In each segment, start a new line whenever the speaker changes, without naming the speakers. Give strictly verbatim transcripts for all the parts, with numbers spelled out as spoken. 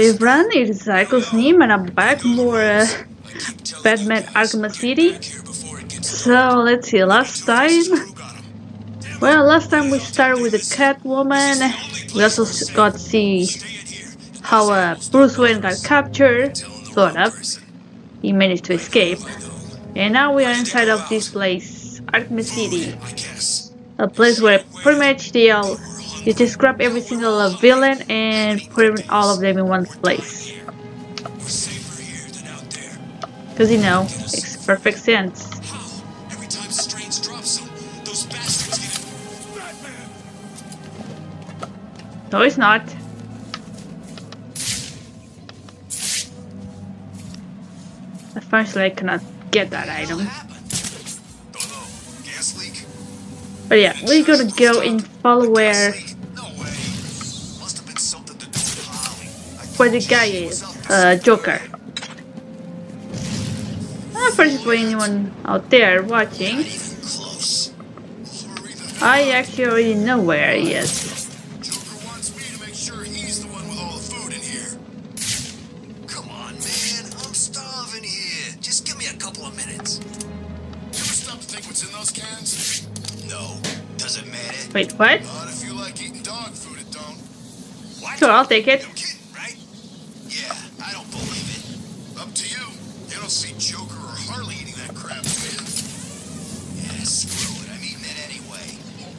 everyone, it is Cycles Neem and I'm back more uh, Batman Arkham City. So let's see, last time, well last time we started with the Catwoman. We also got to see how uh, Bruce Wayne got captured, sort of. He managed to escape. And now we are inside of this place, Arkham City. A place where pretty much they all, you just grab every single uh, villain and put all of them in one place. Because you know, makes perfect sense. No, it's not. Unfortunately, I cannot get that item. But yeah, we're gonna go and follow where where the guy is, uh, Joker. Uh, first for anyone out there watching, I actually already know where he is.
Joker wants me to make sure he's the one with all the food in here. Come on, man, I'm starving here. Just give me a couple of minutes. You ever stop to think what's in those cans? No. Does it matter?
Wait, what?
Not if you like eating dog food, it don't. What?
Sure, I'll take it.
You're kidding, right? Yeah, I don't believe it. Up to you. You don't see Joker or Harley eating that crap, do you? Yeah, screw it. I'm eating it anyway.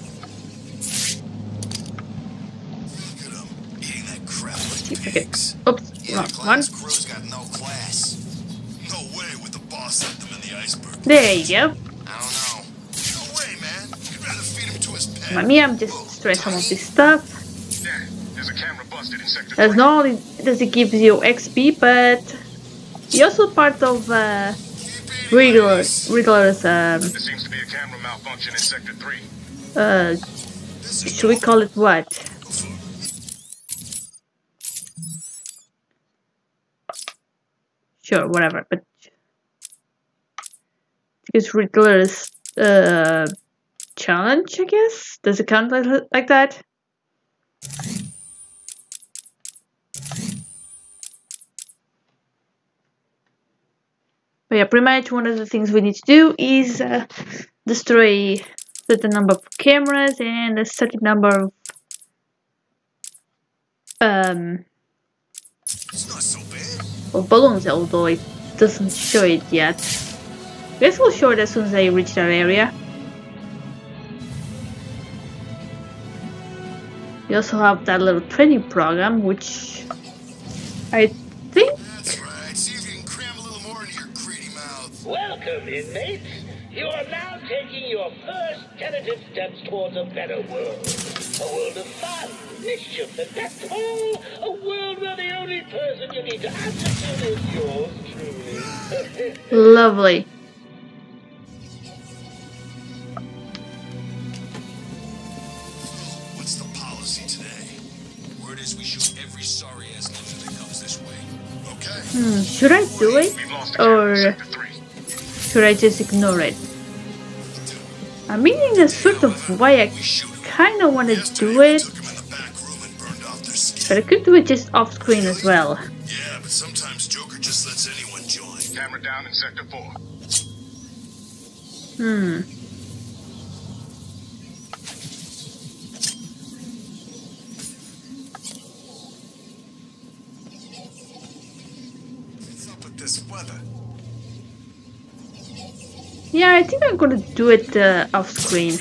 Look at him, eating that crap like pigs.
Oops,
Yeah,
wrong
the
one.
Clarence crew's got no class. No way with the boss at them in the iceberg.
There you go.
I don't know. No way, man. You'd rather feed him to his pet.
Mommy, I'm just destroying some of this stuff.
Yeah, there's a camera busted in sector
There's
three.
not only does it give you X P, but you're also part of uh, regular, regulars. Um,
There seems to be a camera malfunction in sector three.
uh, should we call it what? Sure, whatever. But it's regulars uh, challenge, I guess. Does it count like, like that? But yeah, pretty much one of the things we need to do is uh, destroy a certain number of cameras and a certain number of um
It's not so bad.
of balloons, although it doesn't show it yet. I guess we'll show it as soon as I reach that area. We also have that little training program, which I think.
That's right. See if you can cram a little more into your greedy mouth.
Welcome, inmates. You are now taking your first tentative steps towards a better world. A world of fun, mischief, and that's all. A world where the only person you need to answer to is yours truly.
Lovely.
What's the policy today? Word is we shoot every sorry ass ninja that comes this way. Okay.
Hmm, should I do it?
We've lost a camera in
Or
sector three.
should I just ignore it? I mean, in a sort of way, I kind of want to do it,
Took him in the back room and burned off their skin.
but I could do it just off screen as well.
Yeah, but sometimes Joker just lets anyone join.
Camera down in sector four.
Hmm.
What's up with this weather?
Yeah, I think I'm gonna do it uh, off screen.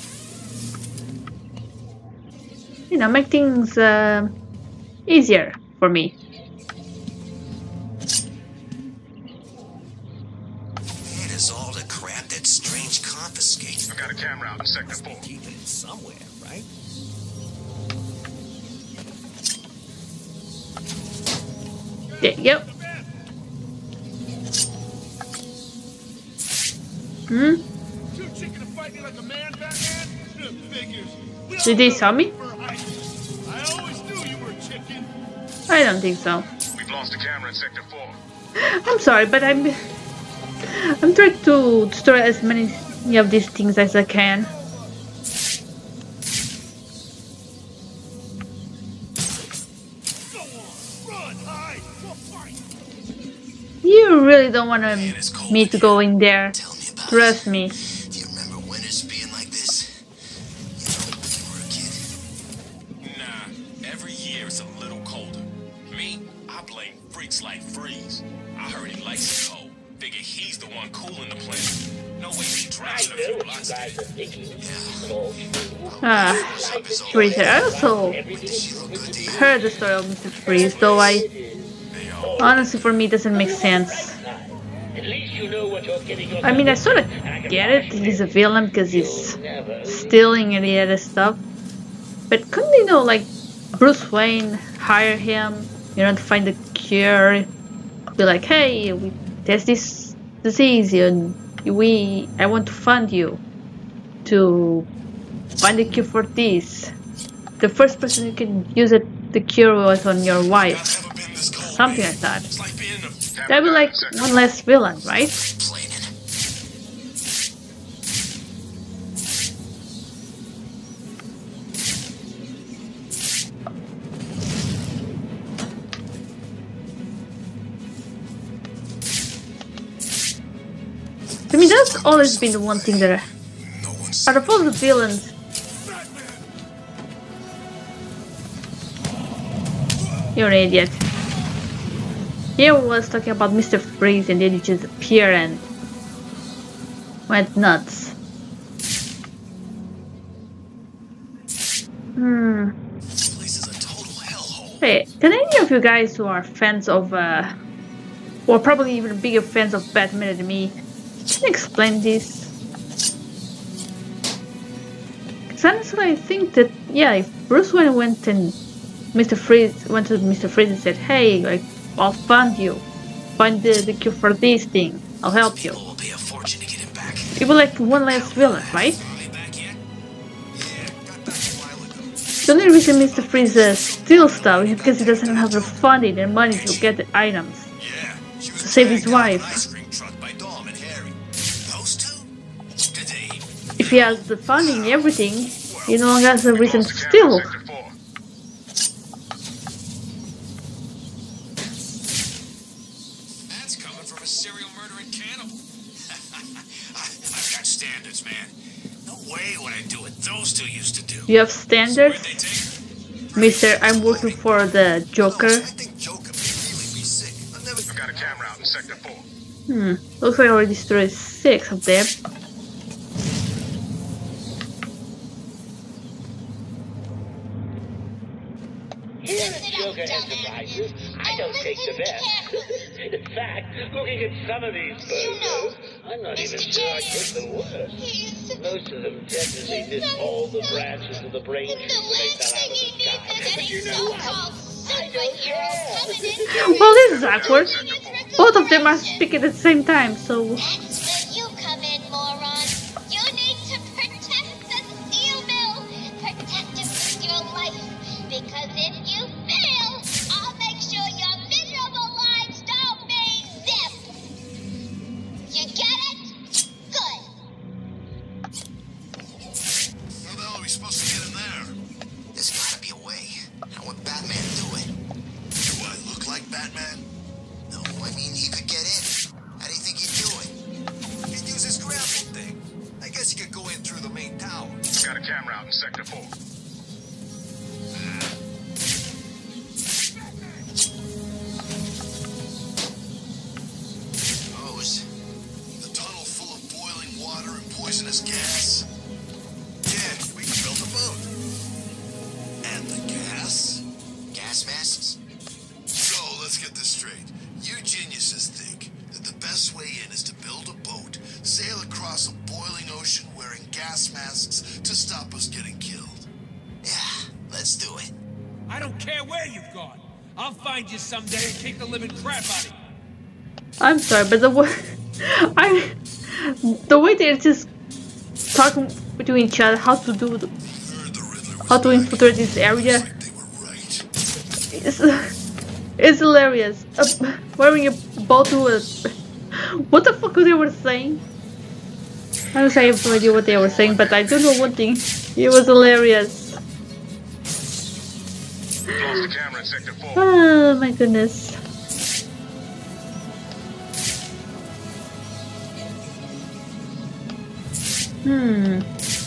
You know, make things uh, easier for me.
It is all the crap that Strange confiscates.
I've got a camera out in sector four.
Keep it somewhere, right?
There you go. Hmm? Did they saw me? I don't think so.
We've lost a camera in sector four.
I'm sorry, but I'm I'm trying to destroy as many of these things as I can. You really don't want
Man, it's cold
me
in
to
here.
go in there.
Tell me about
Trust
it.
me.
Do you remember winters being like this? You know, when you were a kid.
Nah, every year it's a little colder. Me, I blame freaks like Freeze. I heard he likes it cold. Figure he's the one cooling the planet. No way he
I
drops
know
a few
what you
blocks.
guys are thinking. It's all true.
Ah, Freezer. I also
Everything is moving to
heard the story of Mister Freeze, though I honestly for me it doesn't make sense.
At least you know what you're getting yourself
I mean, I
into,
sort of
and I can
get it.
promise you
He's a villain because he's
you'll never
stealing and the other stuff. But couldn't you know, like Bruce Wayne hire him, you know, to find the cure? Be like, hey, we, there's this disease, and we, I want to fund you to find the cure for this. The first person who can use it, the cure was on your wife,
Never been this cold,
something
man.
like that.
It's like being in a
That'd be like one less villain, right?
plane.
To me, that's always been the one thing that,
No one's
out of all the villains, you're an idiot. Here was talking about Mister Freeze and then he just appeared and went nuts. Hmm.
This place is a total hellhole.
Hey, can any of you guys who are fans of, uh, or probably even bigger fans of Batman than me, can you explain this? Because honestly, I think that, yeah, if Bruce Wayne went and Mister Freeze went to Mister Freeze and said, hey, like, I'll fund you, find the, the cure for this thing, I'll help you.
People will pay a fortune to get him back.
It would like one less villain, right?
Are they back yet? Yeah, got back a while ago.
The only reason Mister Freeze uh, steals stuff is because he doesn't have the funding and money to get the items.
Yeah, she was
To save his
dragged out of an
wife.
ice cream truck by Dom and Harry. Those two? Did they?
If he has the funding and everything, he no longer has a reason to
Lost the camera in
steal.
Sector four.
That's coming from a serial murdering cannibal. I, I've got standards, man. No way would I do what those two used to do.
You have
Where'd
standards?
they take her?
Mister, I'm working for the Joker.
I think Joker may really be sick. I've never
I've got a camera out in Sector four.
Hmm, looks like I already destroyed six of them.
Here at Joker Enterprises, I don't take the best. In fact, looking at some of these photos, I'm not even sure I take the worst. Most of them definitely miss all the branches of the brain tree when they fell out of the sky. But you know what? I don't care.
Well, this is awkward. Both of them are speaking at the same time, so...
That's where you come in, moron. You need to protect the steel mill. Protect it with your life. Because if you fail, I'll make sure your miserable lives don't mean zip. You get it? Good.
How the hell are we supposed to get him there? There's gotta be a way. How would Batman do it? Do I look like Batman? No, I mean, he could get in. How do you think he'd do it? He'd use his grapple thing. I guess he could go in through the main tower.
Got a camera out in Sector four.
Hose. The tunnel full of boiling water and poisonous gas. Yeah, we can build a boat. And the gas? Gas masks? So, let's get this straight. You geniuses think that the best way in is to build a boat, sail across a boiling ocean wearing gas masks to stop us getting killed. Yeah, let's do it.
I don't care where you've gone. I'll find you someday and kick the living crap out of you.
I'm sorry, but the way... I... The way they're just talking between each other, how to do... The,
Heard the Riddler was
how to
back.
infiltrate this area,
Looks like they were right.
it's... It's hilarious. Uh, wearing a boat to a... What the fuck they were saying? Honestly, I have no idea what they were saying, but I do know one thing. It was hilarious.
Lost the camera in Sector four.
Oh my goodness. Hmm.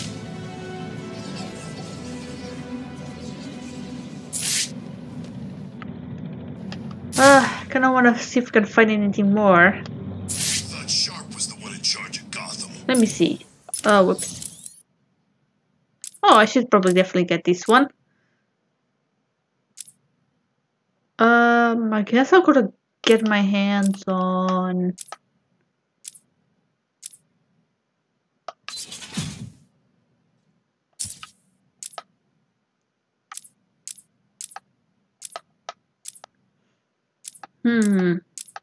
Uh, kinda wanna see if we can find anything more.
Thought Sharp was the one in charge of Gotham.
Let me see. Oh, whoops. Oh, I should probably definitely get this one. Um, I guess I could get my hands on. Hmm.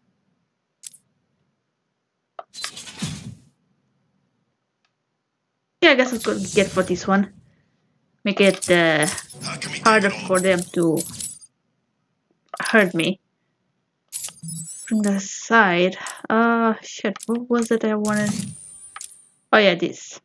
Yeah, I guess I could get for this one. Make it uh,
How can we
harder
take it all?
for them to hurt me. From the side. Uh, shit. What was it I wanted? Oh yeah, this.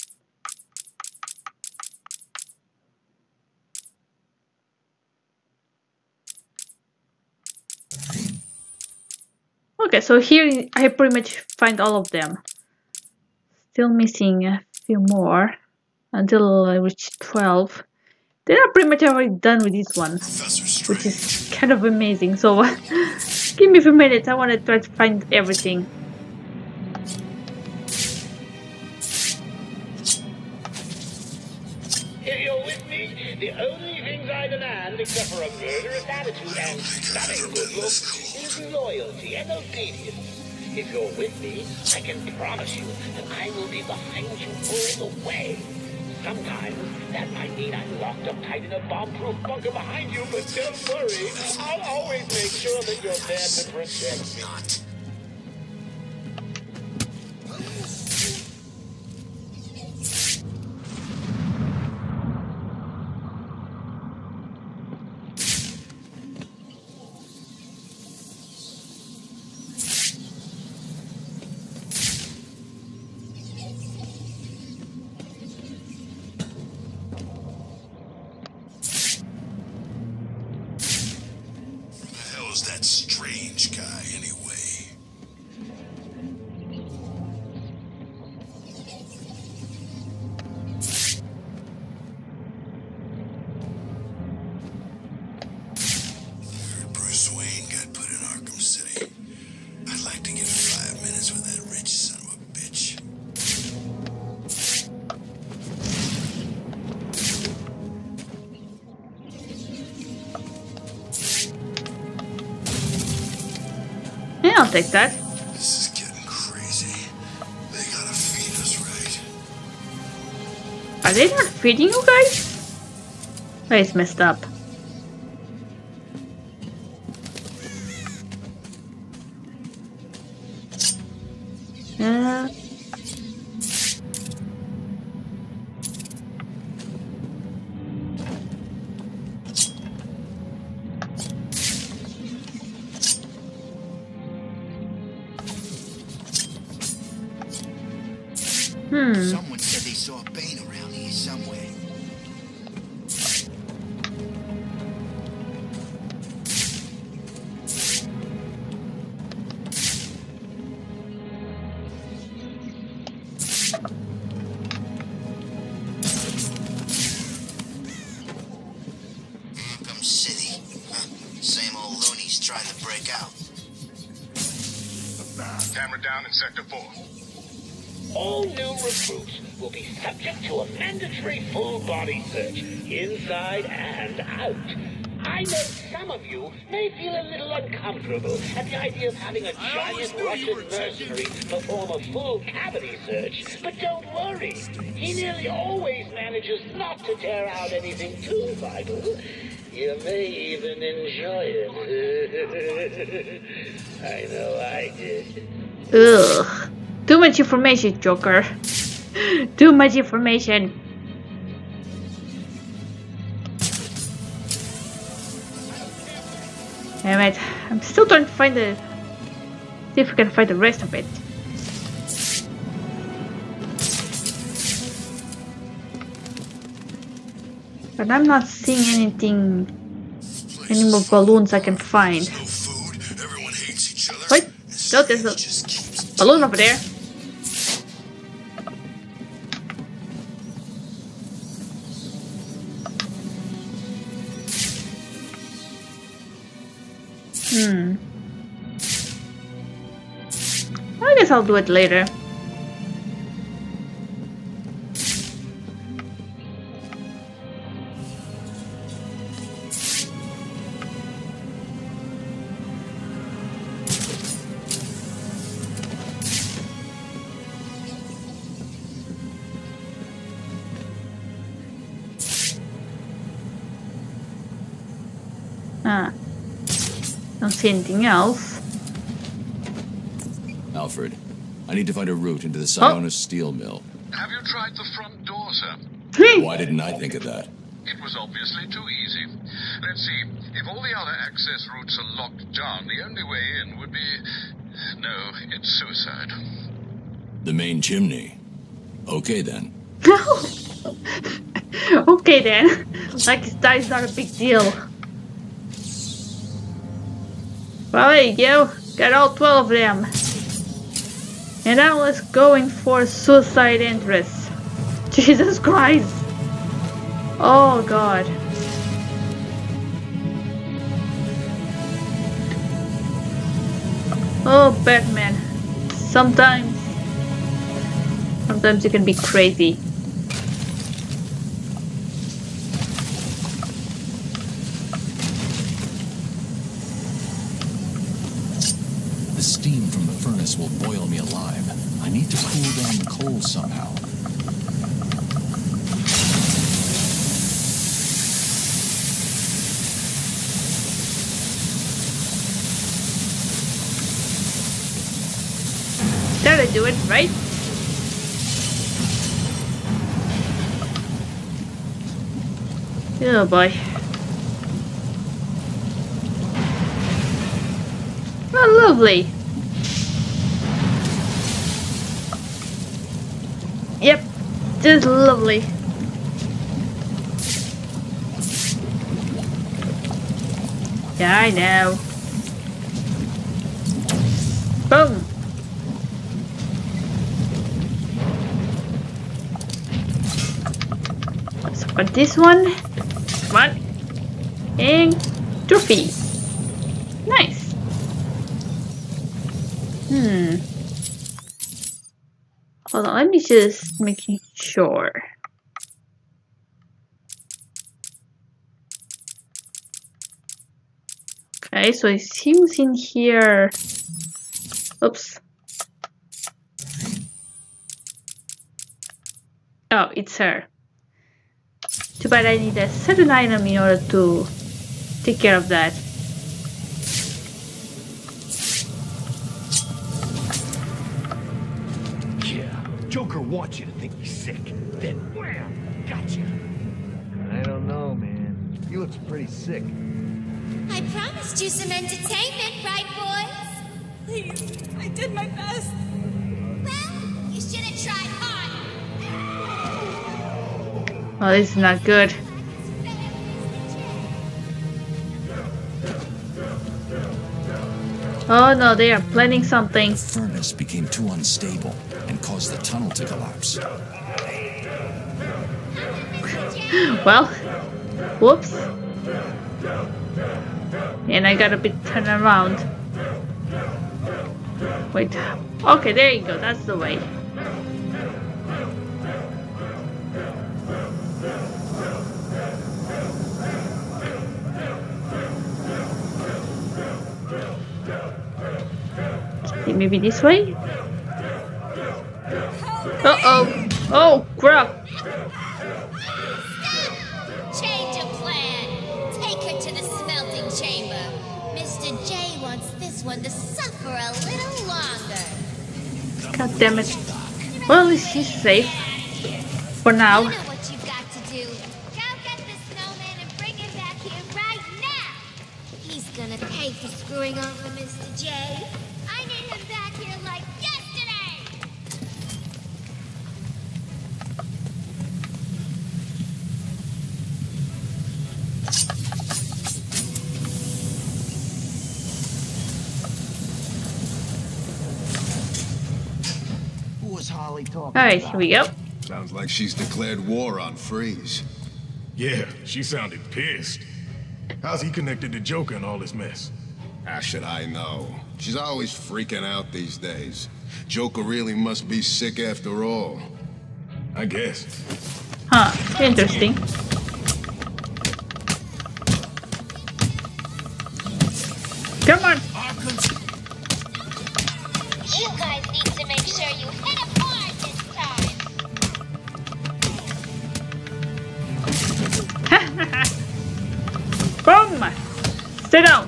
Okay, so here I pretty much find all of them. Still missing a few more until I reach twelve. Then I'm pretty much already done with this one,
Professor
which
Strange.
is kind of amazing. So give me a few minutes. I want to try to find everything.
If you're with me, the only things I demand, except for a murderous attitude and stunning good looks, is loyalty and obedience. If you're with me, I can promise you that I will be behind you all the way. Sometimes that might mean I'm locked up tight in a bomb-proof bunker behind you, but don't worry, I'll always make sure that you're there to protect me.
Who the hell is that Strange guy, anyway? Heard Bruce Wayne got put in Arkham City. I'd like to get five minutes with that rich son of a bitch.
Yeah, I'll take that.
This is getting crazy. They gotta feed us right.
Are they not feeding you guys? Oh, it's messed up. Yeah. Hmm.
Someone said they saw Bane around here somewhere. Arkham City. Huh. Same old loonies trying to break out.
Camera down in Sector four.
All new recruits will be subject to a mandatory full body search, inside and out. I know some of you may feel a little uncomfortable at the idea of having a giant Russian mercenary perform a full cavity search, but don't worry. He nearly always manages not to tear out anything too vital. You may even enjoy it. I know I did.
Ugh. Too much information, Joker. Too much information. Damn it. I'm still trying to find the... See if we can find the rest of it. But I'm not seeing anything... Any more balloons I can find.
No food. Everyone hates each other.
Wait.
And
No, there's a
just keeps
balloon over there. I guess I'll do it later. Ah, don't see anything else.
Alfred, I need to find a route into the Sionis steel mill.
Have you tried the front door, sir?
Why didn't I think of that?
It was obviously too easy. Let's see. If all the other access routes are locked down, the only way in would be... No, it's suicide.
The main chimney. Okay then.
Okay then. Like that is not a big deal. Well, there you go. Got all twelve of them. And now let's go in for suicide entrance. Jesus Christ. Oh God. Oh, Batman. Sometimes. Sometimes you can be crazy.
The steam from the furnace will boil me alive. I need to cool down the coal somehow.
That'll do it, right? Oh boy. Oh, lovely. Yep, just lovely. Yeah, I know. Boom. So, but this one, one, and trophy. Nice. Hmm. Hold on, let me just making sure. Okay, so it seems in here. Oops. Oh, it's her. Too bad I need a certain item in order to take care of that.
Joker wants you to think he's sick. Then wham! Gotcha.
I don't know, man. He looks pretty sick.
I promised you some entertainment, right, boys?
Please, I did my best.
Well, you should have tried harder.
Oh, this is not good. Oh no, they are planning something.
The furnace became too unstable and caused the tunnel to collapse.
Well, whoops. And I got a bit turned around. Wait. Okay, there you go. That's the way. Okay, maybe this way? Uh-oh. Oh, crap.
Change of plan. Take her to the smelting chamber. Mister J wants this one to suffer a little longer.
God damn it. Well, at least she's safe. For now.
You know what you've got to do. Go get the snowman and bring him back here right now. He's gonna pay for screwing over Mister J. I need him back here like yesterday.
Who was Harley talking
Alright,
about?
here we go.
Sounds like she's declared war on Freeze.
Yeah, she sounded pissed. How's he connected to Joker in all this mess?
How should I know? She's always freaking out these days. Joker really must be sick after all.
I guess.
Huh, interesting. Come on.
You guys need to make sure you hit him hard this time.
Boom! Sit down.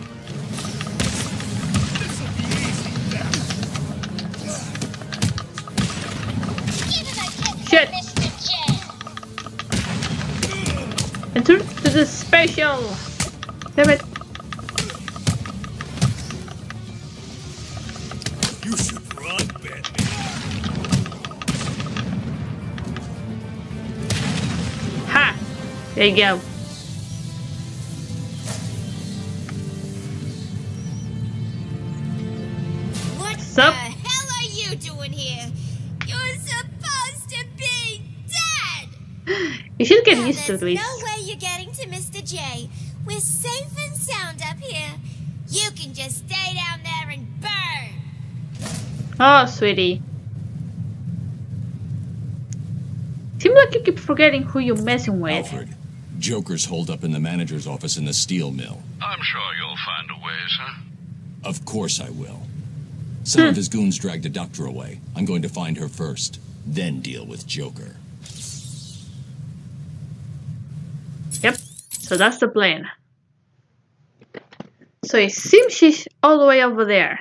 Shit! Enter to the special. Damn it!
You should run, Batman.
Ha! There you go.
What
Sup?
the hell are you doing here? You're supposed to be dead!
You should get
Now,
used to
there's
this.
no way you're getting to Mister J. We're safe and sound up here. You can just stay down there and burn.
Oh, sweetie. Seems like you keep forgetting who you're messing with.
Alfred, Joker's holed up in the manager's office in the steel mill.
I'm sure you'll find a way, sir.
Of course I will. Some of his goons dragged a doctor away. I'm going to find her first, then deal with Joker.
Yep, so that's the plan. So it seems she's all the way over there.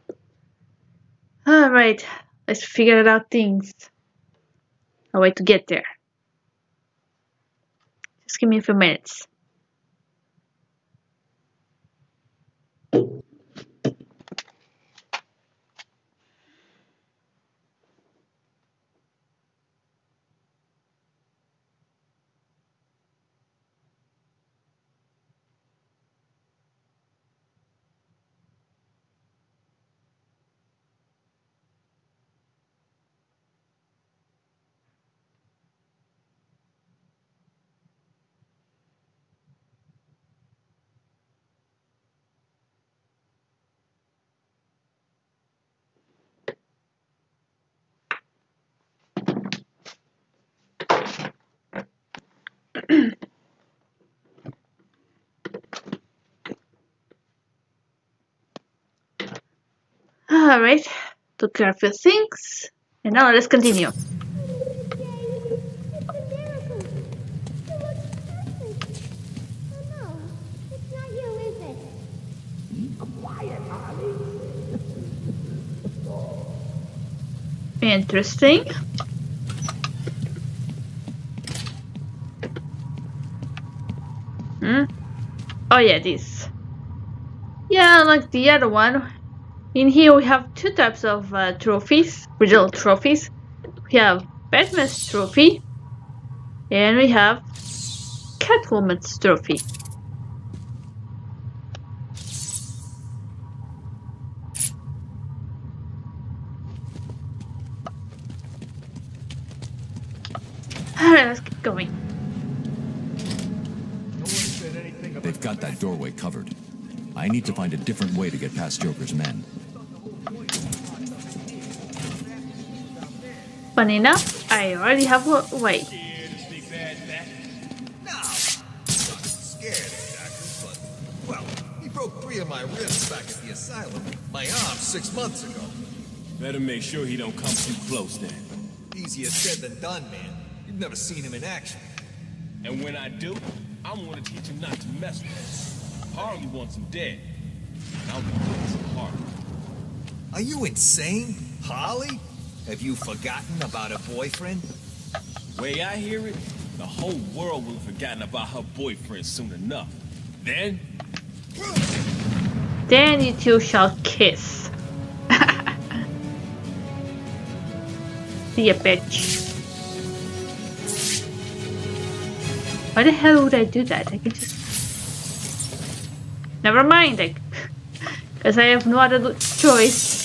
Alright, let's figure out things. A way to get there. Just give me a few minutes. Alright, took care of a few things, and now let's continue. Interesting. Hmm? Oh yeah, this. Yeah, like the other one. In here we have two types of uh, trophies, original trophies. We have Batman's trophy, and we have Catwoman's trophy. Alright, let's keep going.
They've got that doorway covered. I need to find a different way to get past Joker's men.
Funny enough, I already have a way.
No, scared, Doctor, but, well, he broke three of my ribs back at the asylum. My arm six months ago.
Better make sure he don't come too close then.
Easier said than done, man. You've never seen him in action.
And when I do, I'm gonna teach him not to mess with us. Harley wants him dead. And I'll be doing some Harley.
Are you insane? Harley? Have you forgotten about her boyfriend?
Way I hear it, the whole world will have forgotten about her boyfriend soon enough. Then...
Then you two shall kiss. See ya, bitch. Why the hell would I do that? I could just... Never mind, like... Because I have no other choice.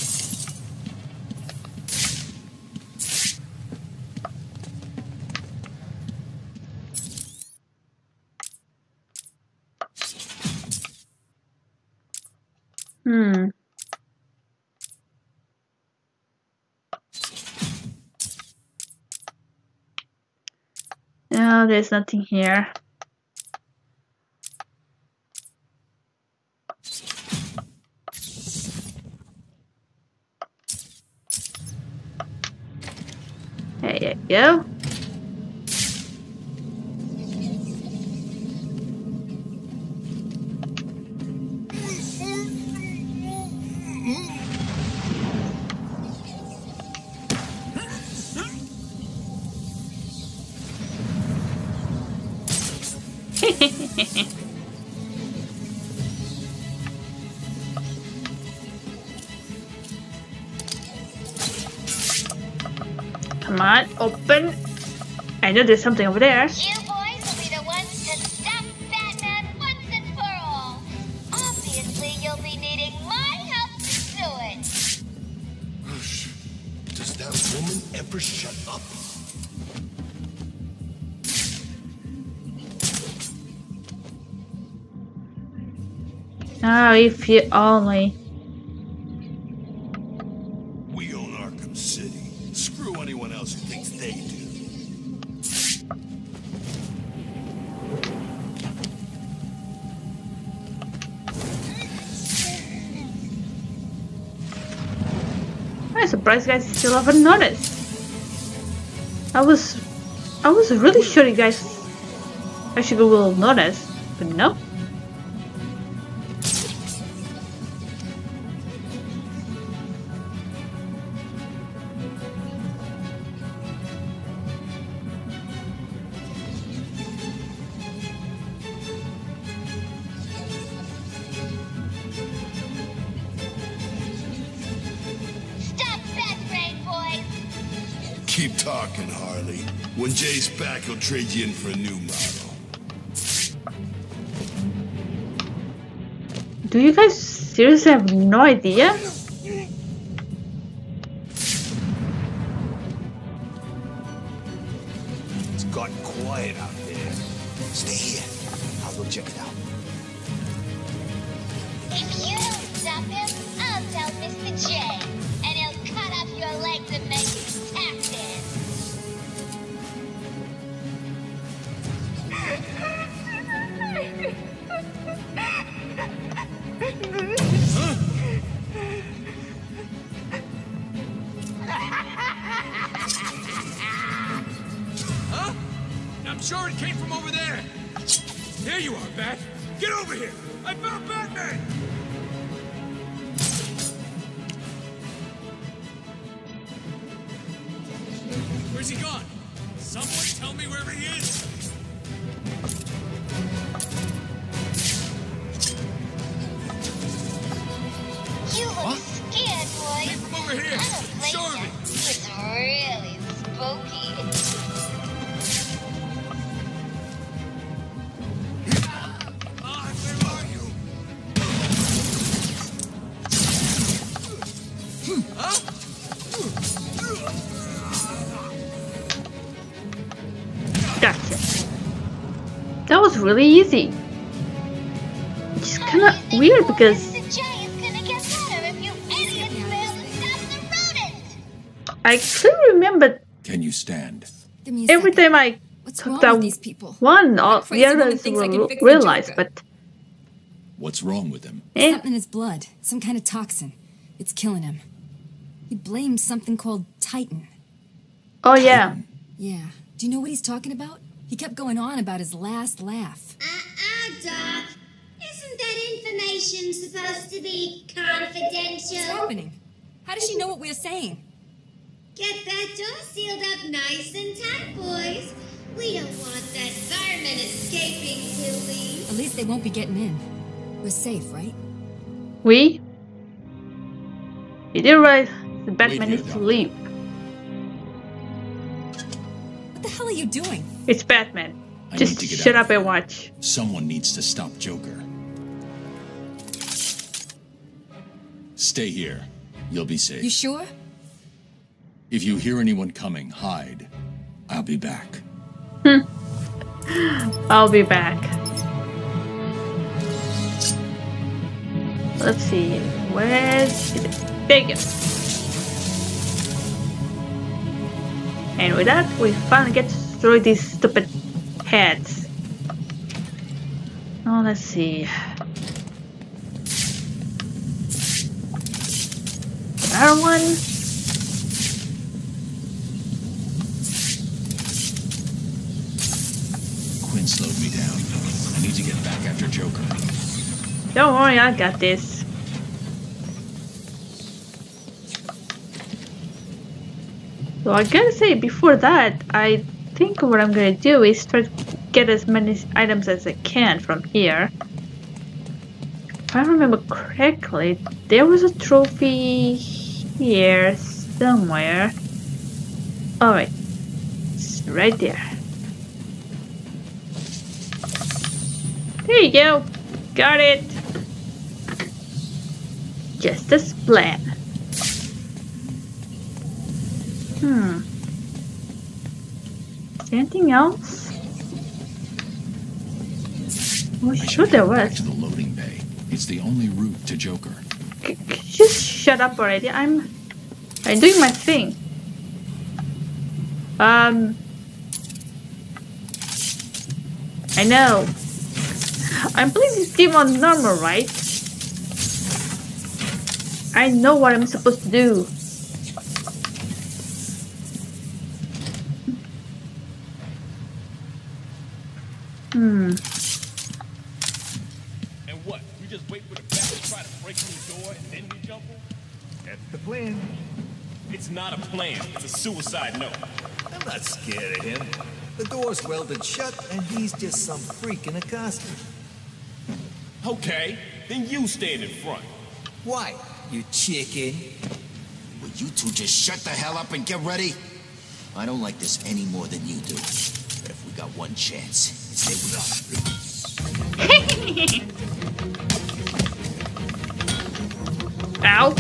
Hmm. No, there's nothing here. There you go. Come on, open. I know there's something over there.
You boys will be the ones to stop Batman once and for all. Obviously, you'll be needing my help to do it.
Does that woman ever shut up?
Oh, if you only.
We own Arkham City. Screw anyone else who thinks they do.
I'm surprised you guys still haven't noticed. I was, I was really sure you guys actually will notice, but no.
Keep talking, Harley. When Jay's back, he'll trade you in for a new model.
Do you guys seriously have no idea?
It's gotten quiet out there. Stay here. I'll go check it out.
If you don't stop him, I'll tell Mister J, and he'll cut off your legs and make you tap in.
Huh? I'm sure it came from over there. There you are, Bat. Get over here. I found Batman. Where's he gone? Someone tell me where he is.
You look scared, boy.
Keep him over here.
I don't blame
Show
ya.
me.
It's really spooky.
Ah, where are you? Huh?
Gotcha. That was really easy. It's kind of weird because
Mister J is gonna get better if you idiots fail to stop the rodent.
I clearly remember
Can you stand?
Give me a
every
second.
time I
What's
took
wrong
that
with these people?
one, all the
crazy woman
others
thinks I can
will
fix the
realize,
Joker.
but
What's wrong with him?
eh.
Something in his blood. Some kind of toxin. It's killing him. He blames something called Titan.
Oh yeah.
Yeah. Do you know what he's talking about? He kept going on about his last laugh.
Uh-uh, Doc. Isn't that information supposed to be confidential?
What's happening? How does she know what we're saying?
Get that door sealed up nice and tight, boys. We don't want that vermin escaping till we...
At least they won't be getting in. We're safe, right?
We? You did right. The Batman
here,
needs to
Doc.
leave.
What the hell are you doing?
It's Batman.
I
Just
need to get
shut
out
up
of
and
here.
watch.
Someone needs to stop Joker. Stay here. You'll be safe.
You sure?
If you hear anyone coming, hide. I'll be back.
I'll be back. Let's see. Where's it? There you go. And with that, we finally get to destroy this stupid heads. Oh, let's see. Another one.
Quinn slowed me down. I need to get back after Joker.
Don't worry, I got this. So I gotta say, before that, I think what I'm gonna do is try to get as many items as I can from here. If I remember correctly, there was a trophy here somewhere. Alright, it's right there. There you go, got it. Just as planned. Hmm. Is there anything else? Oh, sure there was.
Back to the loading bay. It's the only route to Joker.
C just shut up already. I'm, I'm doing my thing. Um. I know. I'm playing this game on normal, right? I know what I'm supposed to do. Hmm.
And what? We just wait for the bat to try to break through the door and then we jump him?
That's the plan.
It's not a plan. It's a suicide note.
I'm not scared of him. The door's welded shut, and he's just some freak in a costume.
Okay, then you stand in front.
Why, you chicken?
Will you two just shut the hell up and get ready? I don't like this any more than you do. But if we got one chance, it's stay with us.
Ow.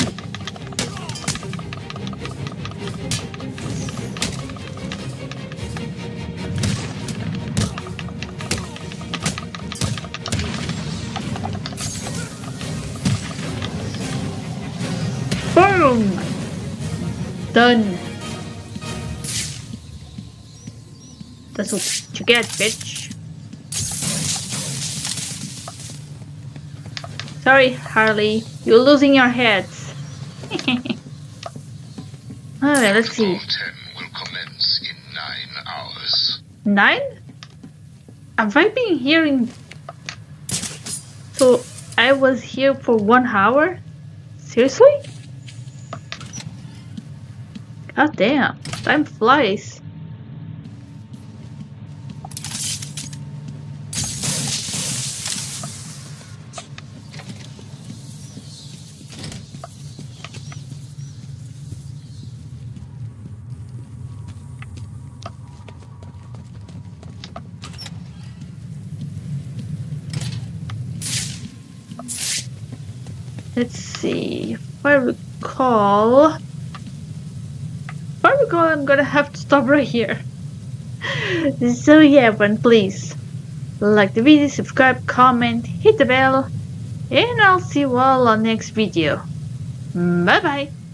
Boom! Done. That's what you get, bitch. Sorry, Harley. You're losing your heads. Alright, let's see.
ten will commence in nine hours.
Nine? Have I been here in... So, I was here for one hour? Seriously? God damn, time flies. Let's see, if I recall... If I recall, I'm gonna have to stop right here. So yeah, everyone, please like the video, subscribe, comment, hit the bell, and I'll see you all on next video. Bye bye!